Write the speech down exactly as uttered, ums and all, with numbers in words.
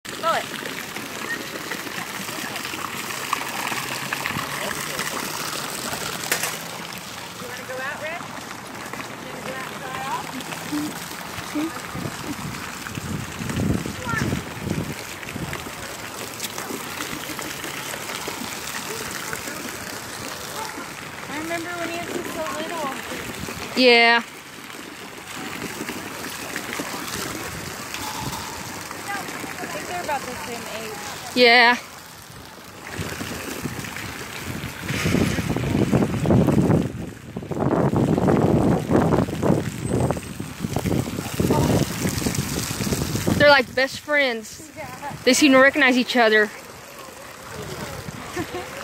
Blow it. You want to go out, Red? You want to go out and dry off? Come on. I remember when he was so little. Yeah. I think they're about the same age. Yeah. They're like best friends. Yeah. They seem to recognize each other.